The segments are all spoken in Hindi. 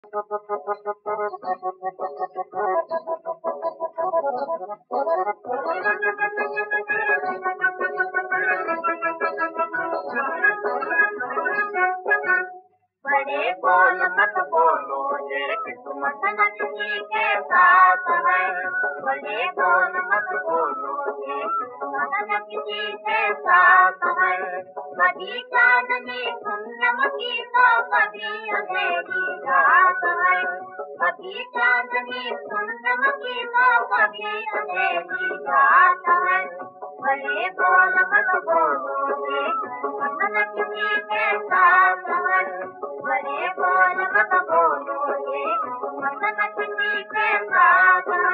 बड़े बोल मत बोलो ये किस्मत न किसी के साथ है। बड़े बोल मत बोलो ये किस्मत न किसी के साथ है। कभी चांदनी पूनम की तो कभी अंधेरी रात है। कभी चांदनी पूनम की तो कभी अंधेरी रात है। बड़े बोल मत बोलो ये किस्मत न किसी के साथ है। बड़े बोल मत बोलो ये किस्मत न किसी के साथ है।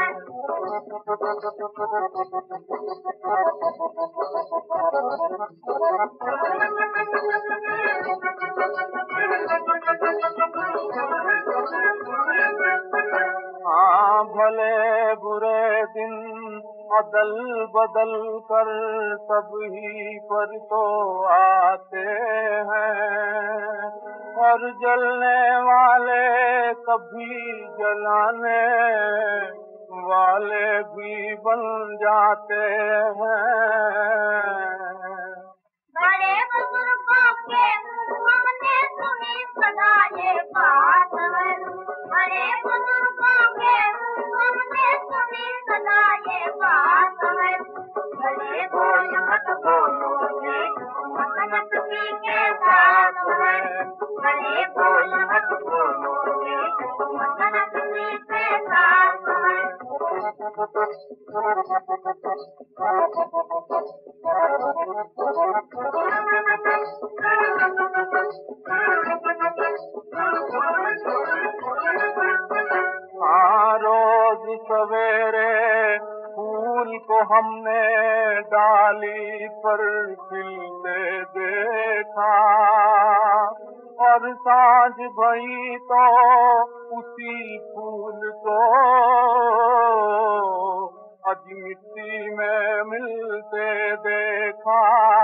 हाँ भले बुरे दिन अदल बदल कर सभी पर तो आते हैं, और जलने वाले कभी जलाने वाले भी बन जाते हैं। बड़े बुजुर्गों के हमने सुनी सदा ये बात है। बड़े बुजुर्गों के हमने सुनी सदा ये बात है। बड़े बोल मत बोलो ये किस्मत न किसी के साथ है। बड़े बोल मत बोलो ये किस्मत न किसी के साथ है। हाँ रोज सवेरे फूल को हमने डाली पर खिलते देखा, और सांझ भई तो उसी फूल को अज मिट्टी में मिलते देखा।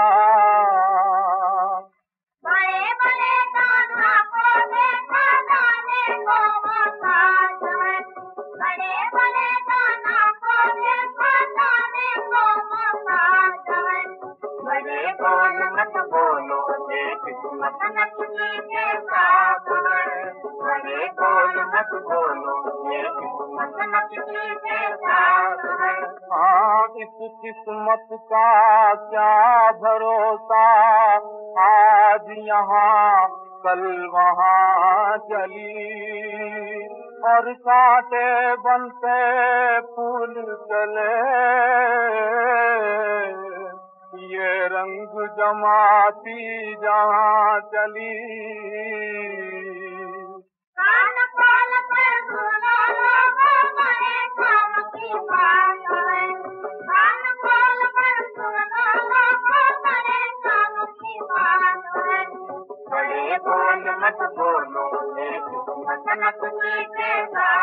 बड़े बड़े दाना को देखा दाने को मोहताज है। बड़े बड़े दाना को देखा दाने को मोहताज है। बड़े बोल मत बोलो ये किस्मत न किसी के साथ है। बड़े बोल मत बोलो ये किस्मत न किसी के साथ है। हाँ इस किस्मत का क्या भरोसा, आज यहाँ कल वहाँ चली, और कांटे बनते फूल चले, ये रंग जमाती जहाँ चली। कान खोल कर सुनो लोगों बड़े काम की बात है। कान खोल कर सुनो लोगों बड़े काम की बात है। बड़े बोल मत बोलो ये किस्मत न किसी के साथ